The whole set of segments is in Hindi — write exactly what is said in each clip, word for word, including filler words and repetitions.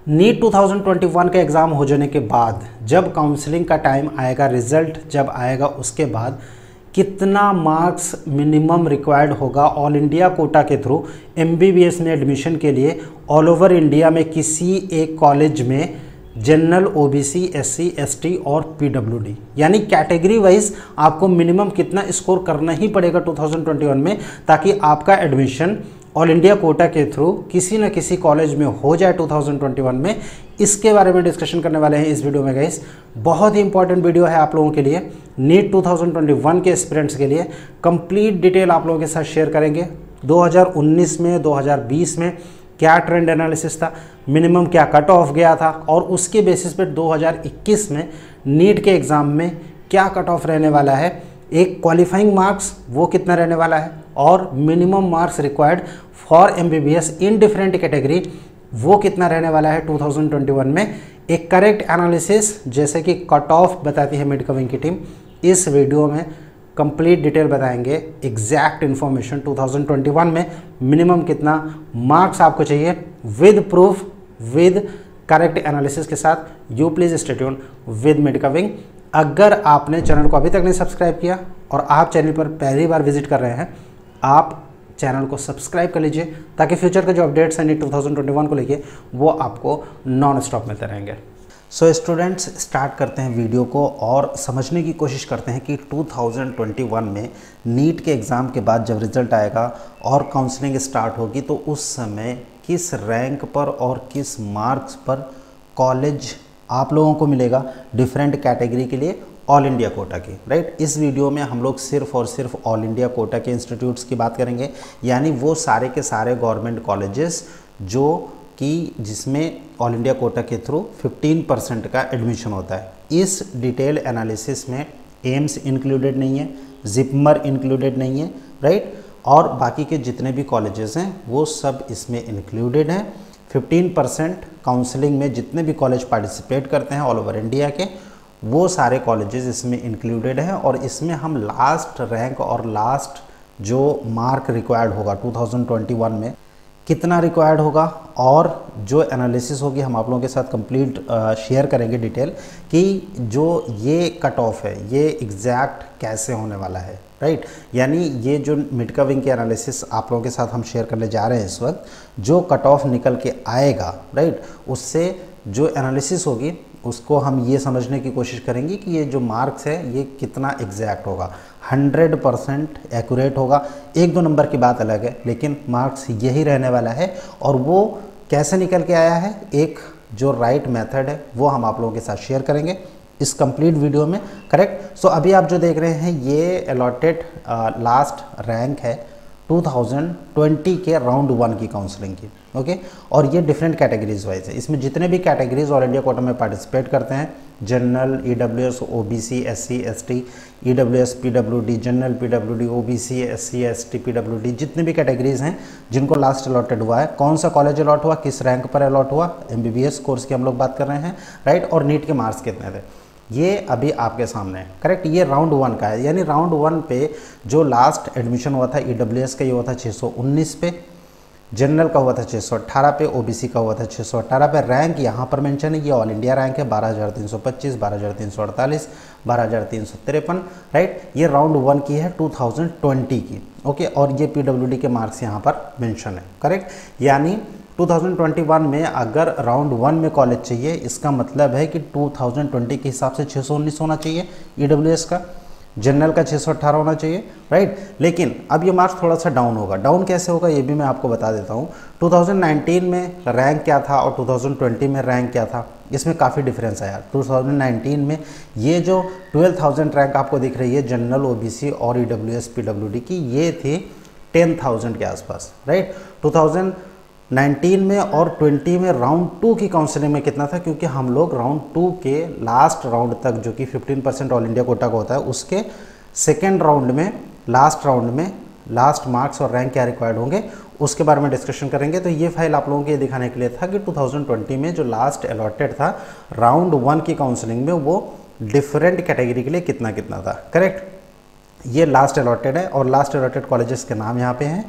नीट दो हज़ार इक्कीस का एग्ज़ाम हो जाने के बाद जब काउंसलिंग का टाइम आएगा, रिज़ल्ट जब आएगा, उसके बाद कितना मार्क्स मिनिमम रिक्वायर्ड होगा ऑल इंडिया कोटा के थ्रू एमबीबीएस में एडमिशन के लिए ऑल ओवर इंडिया में किसी एक कॉलेज में जनरल, ओबीसी, एससी, एसटी और पीडब्ल्यूडी, यानी कैटेगरी वाइज आपको मिनिमम कितना स्कोर करना ही पड़ेगा दो हज़ार इक्कीस में, ताकि आपका एडमिशन ऑल इंडिया कोटा के थ्रू किसी न किसी कॉलेज में हो जाए दो हज़ार इक्कीस में। इसके बारे में डिस्कशन करने वाले हैं इस वीडियो में गाइस। बहुत ही इंपॉर्टेंट वीडियो है आप लोगों के लिए, नीट दो हज़ार इक्कीस के एस्पिरेंट्स के लिए। कंप्लीट डिटेल आप लोगों के साथ शेयर करेंगे। दो हज़ार उन्नीस में, दो हज़ार बीस में क्या ट्रेंड एनालिसिस था, मिनिमम क्या कट ऑफ गया था, और उसके बेसिस पे दो हज़ार इक्कीस में नीट के एग्ज़ाम में क्या कट ऑफ रहने वाला है, एक क्वालिफाइंग मार्क्स वो कितना रहने वाला है, और minimum marks required for MBBS in different category वो कितना रहने वाला है दो हज़ार इक्कीस में। एक करेक्ट एनालिसिस जैसे कि कट ऑफ बताती है मिड कविंग की टीम, इस वीडियो में कंप्लीट डिटेल बताएंगे। एग्जैक्ट इन्फॉर्मेशन दो हज़ार इक्कीस में मिनिमम कितना मार्क्स आपको चाहिए, with proof, with correct analysis के साथ। You please stay tune with मिड कविंग। अगर आपने चैनल को अभी तक नहीं सब्सक्राइब किया और आप चैनल पर पहली बार विजिट कर रहे हैं, आप चैनल को सब्सक्राइब कर लीजिए ताकि फ्यूचर के जो अपडेट्स हैं नीट दो हज़ार इक्कीस को लेके वो आपको नॉन स्टॉप मिलते रहेंगे। सो स्टूडेंट्स, स्टार्ट करते हैं वीडियो को और समझने की कोशिश करते हैं कि दो हज़ार इक्कीस में नीट के एग्ज़ाम के बाद जब रिज़ल्ट आएगा और काउंसलिंग स्टार्ट होगी तो उस समय किस रैंक पर और किस मार्क्स पर कॉलेज आप लोगों को मिलेगा डिफरेंट कैटेगरी के लिए ऑल इंडिया कोटा की, राइट। इस वीडियो में हम लोग सिर्फ और सिर्फ ऑल इंडिया कोटा के इंस्टीट्यूट्स की बात करेंगे, यानी वो सारे के सारे गवर्नमेंट कॉलेजेस जो कि जिसमें ऑल इंडिया कोटा के थ्रू पंद्रह परसेंट का एडमिशन होता है। इस डिटेल एनालिसिस में एम्स इंक्लूडेड नहीं है, जिपमर इंक्लूडेड नहीं है, राइट, और बाकी के जितने भी कॉलेजेस हैं वो सब इसमें इंक्लूडेड हैं। पंद्रह परसेंट काउंसलिंग में जितने भी कॉलेज पार्टिसिपेट करते हैं ऑल ओवर इंडिया के, वो सारे कॉलेजेस इसमें इंक्लूडेड हैं। और इसमें हम लास्ट रैंक और लास्ट जो मार्क रिक्वायर्ड होगा दो हज़ार इक्कीस में कितना रिक्वायर्ड होगा, और जो एनालिसिस होगी हम आप लोगों के साथ कंप्लीट शेयर करेंगे डिटेल कि जो ये कट ऑफ है ये एग्जैक्ट कैसे होने वाला है, राइट। यानी ये जो मिड कविंग के एनालिसिस आप लोगों के साथ हम शेयर करने जा रहे हैं इस वक्त, जो कट ऑफ निकल के आएगा, राइट, उससे जो एनालिसिस होगी उसको हम ये समझने की कोशिश करेंगे कि ये जो मार्क्स है ये कितना एग्जैक्ट होगा, हंड्रेड परसेंट एक्यूरेट होगा। एक दो नंबर की बात अलग है, लेकिन मार्क्स यही रहने वाला है। और वो कैसे निकल के आया है, एक जो राइट मेथड है वो हम आप लोगों के साथ शेयर करेंगे इस कंप्लीट वीडियो में, करेक्ट। सो अभी आप जो देख रहे हैं ये अलॉटेड लास्ट रैंक है दो हज़ार बीस के राउंड वन की काउंसलिंग की, ओके। और ये डिफरेंट कैटेगरीज वाइज है। इसमें जितने भी कैटेगरीज ऑल इंडिया कोटा में पार्टिसिपेट करते हैं, general, EWS, OBC, SC, ST, EWS, PWD, general, PWD, OBC, SC, ST, PWD, जितने भी कैटेगरीज हैं जिनको लास्ट अलॉटेड हुआ है, कौन सा कॉलेज अलॉट हुआ, किस रैंक पर अलॉट हुआ, एमबीबीएस कोर्स की हम लोग बात कर रहे हैं, राइट, और नीट के मार्क्स कितने थे, ये अभी आपके सामने है, करेक्ट। ये राउंड वन का है, यानी राउंड वन पे जो लास्ट एडमिशन हुआ था ईडब्ल्यूएस का ये हुआ था छः सौ उन्नीस पे, जनरल का हुआ था छः सौ अट्ठारह पे, ओबीसी का हुआ था छः सौ अट्ठारह पे। रैंक यहाँ पर मेंशन है, ये ऑल इंडिया रैंक है, बारह हज़ार तीन सौ पच्चीस, बारह हज़ार तीन सौ अड़तालीस, बारह हज़ार तीन सौ तिरपन, राइट। ये राउंड वन की है दो हज़ार बीस की, ओके। और ये पीडब्ल्यूडी के मार्क्स यहाँ पर मेंशन है, करेक्ट। यानी दो हज़ार इक्कीस में अगर राउंड वन में कॉलेज चाहिए, इसका मतलब है कि दो हज़ार बीस के हिसाब से छः सौ उन्नीस होना चाहिए ईडब्ल्यूएस का, जनरल का छः सौ अट्ठारह होना चाहिए, राइट। लेकिन अब ये मार्क्स थोड़ा सा डाउन होगा। डाउन कैसे होगा ये भी मैं आपको बता देता हूँ। दो हज़ार उन्नीस में रैंक क्या था और दो हज़ार बीस में रैंक क्या था, इसमें काफ़ी डिफरेंस आया। दो हज़ार उन्नीस में ये जो बारह हज़ार रैंक आपको दिख रही है जनरल, ओबीसी और ईडब्ल्यूएस, पीडब्ल्यूडी की, ये थी दस हज़ार के आसपास, राइट। दो हज़ार उन्नीस में और बीस में राउंड टू की काउंसलिंग में कितना था, क्योंकि हम लोग राउंड टू के लास्ट राउंड तक जो कि पंद्रह परसेंट ऑल इंडिया कोटा का होता है, उसके सेकेंड राउंड में, लास्ट राउंड में लास्ट मार्क्स और रैंक क्या रिक्वायर्ड होंगे उसके बारे में डिस्कशन करेंगे। तो ये फाइल आप लोगों को ये दिखाने के लिए था कि दो हज़ार बीस में जो लास्ट अलॉटेड था राउंड वन की काउंसलिंग में, वो डिफरेंट कैटेगरी के लिए कितना कितना था, करेक्ट। ये लास्ट अलॉटेड है और लास्ट अलॉटेड कॉलेजेस के नाम यहाँ पे हैं,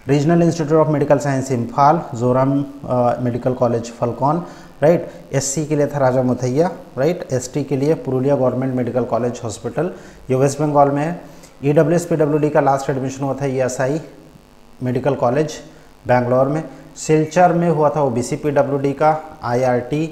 regional institute of medical science Imphal, Zoram medical college Falkawn, right. SC के लिए था राजा मुथैया, राइट। एसटी के लिए Purulia government medical college hospital, ये वेस्ट बंगाल में है। ईडब्ल्यूएस पीडब्ल्यूडी का लास्ट एडमिशन हुआ था ईएसआई मेडिकल कॉलेज बैंगलोर में। सिलचर में हुआ था ओबीसी पीडब्ल्यूडी का IRT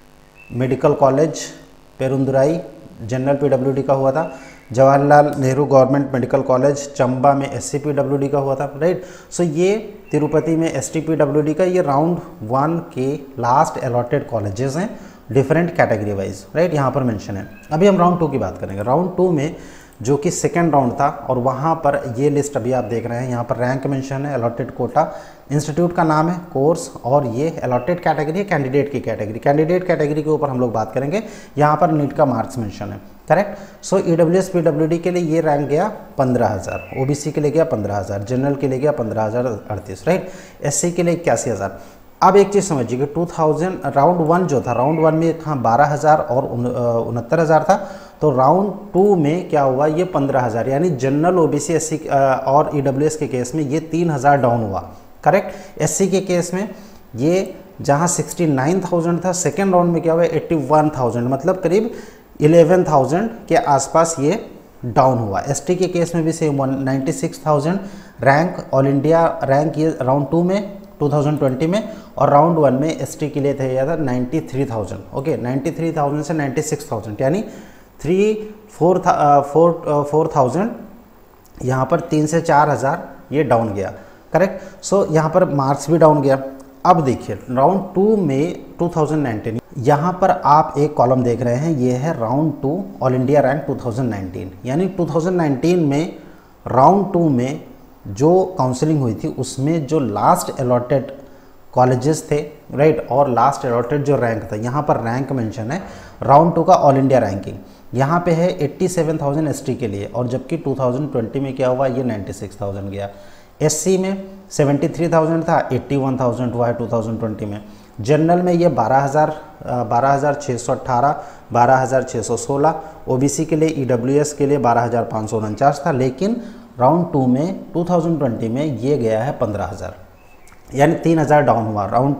medical college Perundurai general PWD का हुआ था। Jawaharlal Nehru government medical college Chamba में एससी पीडब्ल्यूडी का हुआ था, राइट। सो ये तिरुपति में एसटी पीडब्ल्यूडी का, ये राउंड वन के लास्ट अलॉटेड कॉलेजेस हैं डिफरेंट कैटेगरी वाइज, राइट, यहाँ पर मेंशन है। अभी हम राउंड टू की बात करेंगे। राउंड टू में जो कि सेकेंड राउंड था, और वहाँ पर ये लिस्ट अभी आप देख रहे हैं, यहाँ पर रैंक मेंशन है, अलॉटेड कोटा, इंस्टीट्यूट का नाम है, कोर्स, और ये अलॉटेड कैटेगरी है, कैंडिडेट की कैटेगरी। कैंडिडेट कैटेगरी के ऊपर हम लोग बात करेंगे। यहाँ पर नीट का मार्क्स मेंशन है, करेक्ट। सो ईडब्ल्यूएस पीडब्ल्यूडी के लिए ये रैंक गया पंद्रह हज़ार, ओबीसी के लिए गया पंद्रह हज़ार, जनरल के लिए गया पंद्रह हज़ार अड़तीस, राइट। एससी के लिए इक्यासी हज़ार। अब एक चीज़ समझिए कि टू थाउजेंड राउंड वन जो था, राउंड वन में कहाँ बारह हज़ार और उनहत्तर हज़ार था, तो राउंड टू में क्या हुआ, ये पंद्रह हज़ार, यानी जनरल ओबीसी एससी और ईडब्ल्यूएस के केस में ये तीन हज़ार डाउन हुआ, करेक्ट। एससी के केस में ये जहाँ सिक्सटी नाइन थाउजेंड था, सेकेंड राउंड में क्या हुआ एट्टी वन थाउजेंड, मतलब करीब इलेवन थाउजेंड के आसपास ये डाउन हुआ। एसटी के केस में भी same ninety six thousand rank, all India rank ये राउंड टू में टू थाउजेंड ट्वेंटी में, और राउंड वन में एसटी के लिए था यह था ninety three thousand, okay, ninety three thousand से नाइन्टी सिक्स थाउजेंड, यानी three four four four thousand, यहाँ पर तीन से चार हज़ार ये डाउन गया, करेक्ट। सो so, यहाँ पर मार्क्स भी डाउन गया। अब देखिए राउंड टू में टू थाउजेंड नाइनटीन, यहाँ पर आप एक कॉलम देख रहे हैं, ये है round two all India rank two thousand nineteen, यानी टू थाउजेंड नाइनटीन में राउंड टू में जो काउंसलिंग हुई थी उसमें जो लास्ट अलॉटेड कॉलेजेस थे, राइट, और लास्ट अलॉटेड जो रैंक था, यहाँ पर रैंक मेंशन है राउंड टू का ऑल इंडिया रैंकिंग, यहाँ पे है एट्टी सेवन थाउजेंड एसटी के लिए, और जबकि टू थाउजेंड ट्वेंटी में क्या हुआ, ये नाइन्टी सिक्स थाउजेंड गया। एससी में सेवेंटी थ्री थाउजेंड था, एट्टी वन थाउजेंड हुआ है टू थाउजेंड ट्वेंटी में। जनरल में ये बारह हज़ार बारह हज़ार छः सौ अट्ठारह, बारह हज़ार छः सौ सोलह, ओबीसी के लिए ईडब्ल्यूएस के लिए बारह हज़ार पाँच सौ उनचास था, लेकिन राउंड टू में टू थाउजेंड ट्वेंटी में ये गया है पंद्रह हज़ार, यानी तीन हज़ार डाउन हुआ round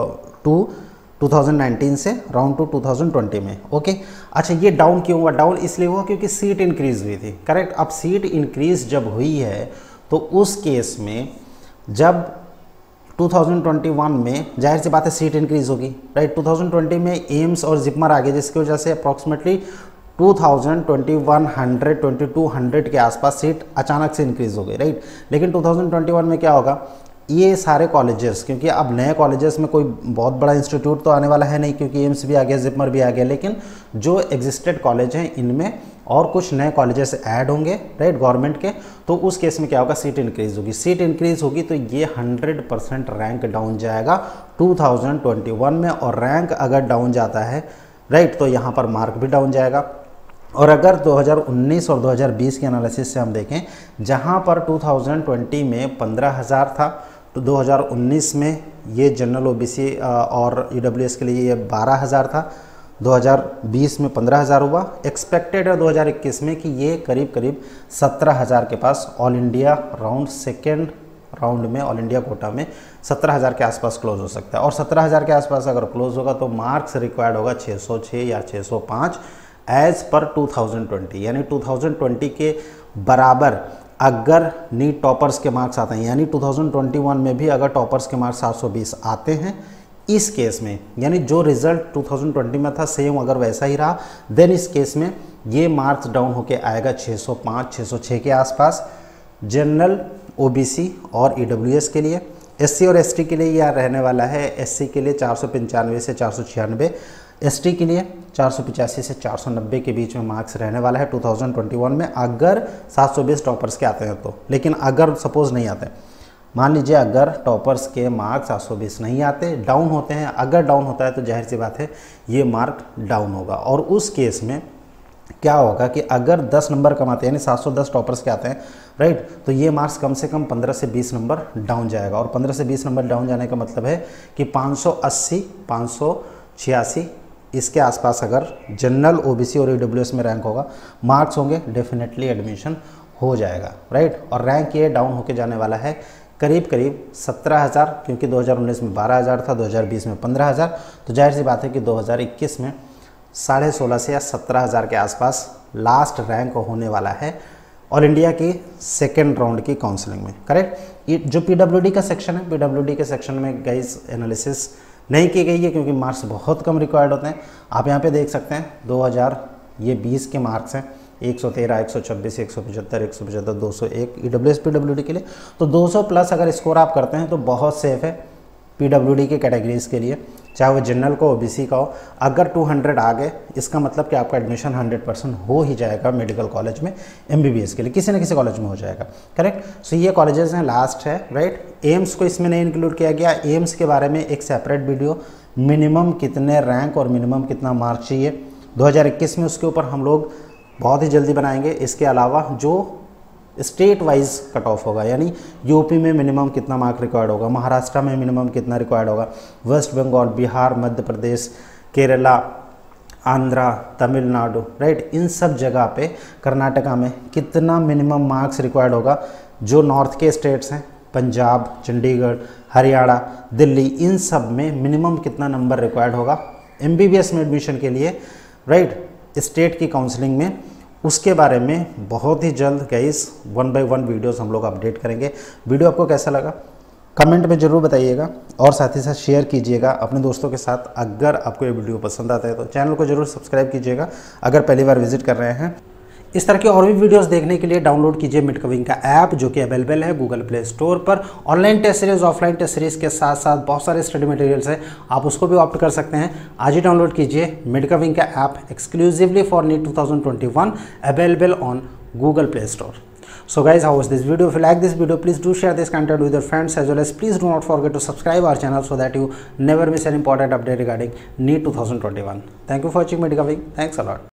two two thousand nineteen से round two two thousand twenty में, ओके। अच्छा, ये डाउन क्यों हुआ? डाउन इसलिए हुआ क्योंकि सीट इंक्रीज हुई थी, करेक्ट। अब सीट इंक्रीज जब हुई है तो उस केस में जब टू थाउजेंड ट्वेंटी वन में जाहिर सी बात है सीट इंक्रीज होगी, राइट। टू थाउजेंड ट्वेंटी में एम्स और जिपमर आ गए, जिसकी वजह से approximately two thousand twenty one hundred twenty two hundred के आसपास सीट अचानक से इंक्रीज हो गई, राइट। लेकिन टू थाउजेंड ट्वेंटी वन में क्या होगा, ये सारे कॉलेजेस, क्योंकि अब नए कॉलेजेस में कोई बहुत बड़ा इंस्टीट्यूट तो आने वाला है नहीं, क्योंकि एम्स भी आ गया, जिपमर भी आ गया, लेकिन जो एग्जिस्टेड कॉलेज हैं इनमें और कुछ नए कॉलेजेस ऐड होंगे, राइट, गवर्नमेंट के। तो उस केस में क्या होगा, सीट इंक्रीज होगी। सीट इंक्रीज होगी तो ये हंड्रेड परसेंट रैंक डाउन जाएगा टू थाउजेंड ट्वेंटी वन में, और रैंक अगर डाउन जाता है, राइट, तो यहाँ पर मार्क भी डाउन जाएगा। और अगर दो हज़ार उन्नीस और दो हज़ार बीस के एनालिसिस से हम देखें, जहाँ पर टू थाउजेंड ट्वेंटी में पंद्रह हज़ार था, तो दो हज़ार उन्नीस में ये जनरल ओबीसी और ईडब्ल्यूएस के लिए ये बारह हज़ार था, दो हज़ार बीस में पंद्रह हज़ार हुआ। एक्सपेक्टेड है दो हज़ार इक्कीस में कि ये करीब करीब सत्रह हज़ार के पास all India round second round में ऑल इंडिया कोटा में सत्रह हज़ार के आसपास क्लोज हो सकता है। और सत्रह हज़ार के आसपास अगर क्लोज होगा तो मार्क्स रिक्वायर्ड होगा छः सौ छः या छः सौ पाँच एज़ पर टू थाउजेंड ट्वेंटी, यानी टू थाउजेंड ट्वेंटी के बराबर अगर नीट टॉपर्स के मार्क्स आते हैं, यानी टू थाउजेंड ट्वेंटी वन में भी अगर टॉपर्स के मार्क्स सात सौ बीस आते हैं, इस केस में यानी जो रिजल्ट टू थाउजेंड ट्वेंटी में था सेम अगर वैसा ही रहा, देन इस केस में ये मार्क्स डाउन होके आएगा छः सौ पाँच छः सौ छः के आसपास जनरल, ओबीसी और ईडब्ल्यूएस के लिए। एससी और एसटी के लिए यह रहने वाला है, एससी के लिए चार सौ पंचानवे से चार सौ छियानवे, एसटी के लिए चार सौ पचासी से चार सौ नब्बे के बीच में मार्क्स रहने वाला है टू थाउजेंड ट्वेंटी वन में, अगर सात सौ बीस टॉपर्स के आते हैं तो। लेकिन अगर सपोज नहीं आते, मान लीजिए अगर टॉपर्स के मार्क्स सात सौ बीस नहीं आते, डाउन होते हैं, अगर डाउन होता है तो जाहिर सी बात है ये मार्क डाउन होगा। और उस केस में क्या होगा कि अगर दस नंबर कम आते हैं, यानी सात सौ दस टॉपर्स के आते हैं, राइट, तो ये मार्क्स कम से कम पंद्रह से बीस नंबर डाउन जाएगा। और पंद्रह से बीस नंबर डाउन जाने का मतलब है कि पाँच सौ अस्सी पाँच सौ छियासी इसके आसपास अगर जनरल, ओबीसी और ईडब्ल्यूएस में रैंक होगा, मार्क्स होंगे, डेफिनेटली एडमिशन हो जाएगा, राइट। और रैंक ये डाउन होके जाने वाला है करीब करीब सत्रह हज़ार, क्योंकि दो हज़ार उन्नीस में बारह हज़ार था, दो हज़ार बीस में पंद्रह हज़ार, तो जाहिर सी बात है कि दो हज़ार इक्कीस में साढ़े सोलह से या सत्रह हज़ार के आसपास लास्ट रैंक होने वाला है ऑल इंडिया की सेकेंड राउंड की काउंसलिंग में। करेक्ट। ये जो पीडब्ल्यूडी का सेक्शन है, पीडब्ल्यूडी के सेक्शन में गाइस एनालिसिस नहीं की गई है क्योंकि मार्क्स बहुत कम रिक्वायर्ड होते हैं। आप यहाँ पे देख सकते हैं दो हज़ार ये बीस के मार्क्स हैं, एक सौ तेरह, एक सौ छब्बीस, एक सौ पचहत्तर, एक सौ पचहत्तर, दो सौ एक ईडब्ल्यूएस पीडब्ल्यूडी के लिए। तो दो सौ प्लस अगर स्कोर आप करते हैं तो बहुत सेफ है पीडब्ल्यूडी के कैटेगरीज के लिए, चाहे वो जनरल को ओबीसी का हो। अगर दो सौ आ गए इसका मतलब कि आपका एडमिशन हंड्रेड परसेंट हो ही जाएगा मेडिकल कॉलेज में, एमबीबीएस के लिए किसी न किसी कॉलेज में हो जाएगा। करेक्ट। सो ये कॉलेजेस हैं, लास्ट है, राइट। एम्स को इसमें नहीं इंक्लूड किया गया। एम्स के बारे में एक सेपरेट वीडियो, मिनिमम कितने रैंक और मिनिमम कितना मार्क्स चाहिए दो हज़ार इक्कीस में, उसके ऊपर हम लोग बहुत ही जल्दी बनाएंगे। इसके अलावा जो स्टेट वाइज कट ऑफ होगा, यानी यूपी में मिनिमम कितना मार्क रिक्वायर्ड होगा, महाराष्ट्र में मिनिमम कितना रिक्वायर्ड होगा, वेस्ट बंगाल, बिहार, मध्य प्रदेश, केरला, आंध्रा, तमिलनाडु, राइट, इन सब जगह पे, कर्नाटका में कितना मिनिमम मार्क्स रिक्वायर्ड होगा। जो नॉर्थ के स्टेट्स हैं, पंजाब, चंडीगढ़, हरियाणा, दिल्ली, इन सब में मिनिमम कितना नंबर रिक्वायर्ड होगा एमबीबीएस में एडमिशन के लिए, राइट, स्टेट की काउंसलिंग में, उसके बारे में बहुत ही जल्द guys one by one videos हम लोग अपडेट करेंगे। वीडियो आपको कैसा लगा कमेंट में ज़रूर बताइएगा और साथ ही साथ शेयर कीजिएगा अपने दोस्तों के साथ। अगर आपको ये वीडियो पसंद आता है तो चैनल को जरूर सब्सक्राइब कीजिएगा अगर पहली बार विजिट कर रहे हैं। इस तरह की और भी वीडियोस देखने के लिए डाउनलोड कीजिए मिडकविंग का ऐप, जो कि अवेलेबल है गूगल प्ले स्टोर पर। Online test series, offline test series के साथ साथ बहुत सारे स्टडी मटेरियल्स हैं, आप उसको भी ऑप्ट कर सकते हैं। आज ही डाउनलोड कीजिए मिडकविंग का app exclusively for NEET two thousand twenty one, available on Google play store. So guys, how was this video? If you like this video, please do share this content with your friends, as well as please do not forget to subscribe our channel so that you never miss an important update regarding NEET twenty twenty-one. Thank you for watching Medicaving. Thanks a lot.